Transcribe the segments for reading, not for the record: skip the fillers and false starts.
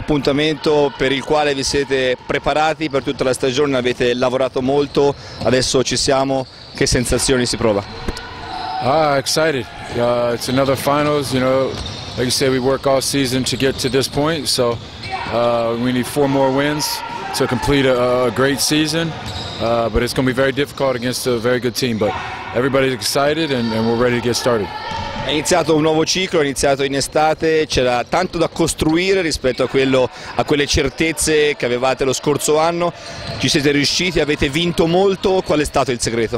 appuntamento per il quale vi siete preparati per tutta la stagione, avete lavorato molto, adesso ci siamo, che sensazioni si prova? Excited. It's another finals, you know, like you said, we work all season to get to this point, so we need 4 more wins to complete a great season, but it's going to be very difficult against a very good team, but everybody's excited and we're ready to get started. È iniziato un nuovo ciclo, è iniziato in estate, c'era tanto da costruire rispetto a quelle certezze che avevate lo scorso anno, ci siete riusciti, avete vinto molto, qual è stato il segreto?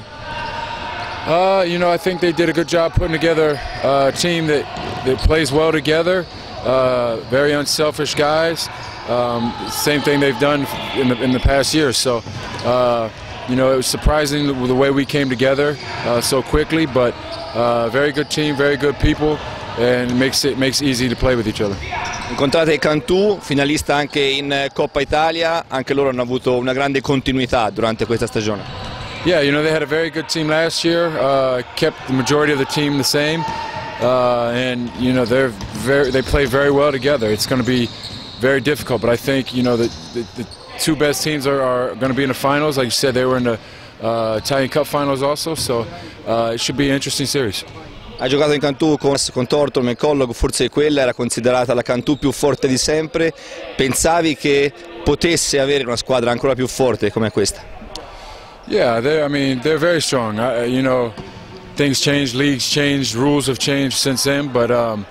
You know, I think they did a good job putting together a team that plays well together, very unselfish guys, same thing they've done in the past year, so you know, it was surprising the way we came together so quickly, but very good team, very good people, and it makes easy to play with each other. Incontrate Cantù, finalista anche in Coppa Italia, anche loro hanno avuto una grande continuità durante questa stagione. Yeah, you know, they had a very good team last year, kept the majority of the team the same, and you know, they play very well together. It's going to be very difficult, but I think, you know, the 2 best teams are going to be in the finals. Like you said, they were in the Italian Cup finals also, so it should be an interesting series. Ha giocato in Cantù con Tortor, McCulloch, forse quella era considerata la Cantù più forte di sempre. Pensavi che potesse avere una squadra ancora più forte come questa? Yeah, they're very strong. You know, things change, leagues change, rules have changed since then, but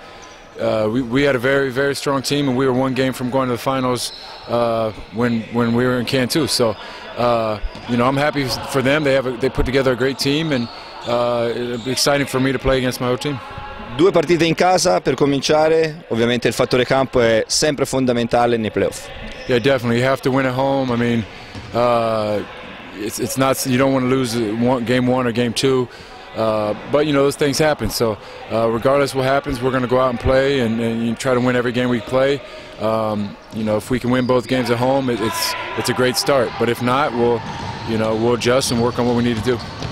we had a very, very strong team, and we were 1 game from going to the finals when we were in Cantù. So, you know, I'm happy for them. They put together a great team, and it'll be exciting for me to play against my own team. 2 partite in casa per cominciare, ovviamente il fattore campo è sempre fondamentale nei playoff. Yeah, definitely. You have to win at home. I mean, it's not, you don't want to lose game 1 or game 2. But you know, those things happen, so regardless what happens, we're going to go out and play and try to win every game we play. You know, if we can win both games at home, it's a great start, but if not, we'll adjust and work on what we need to do.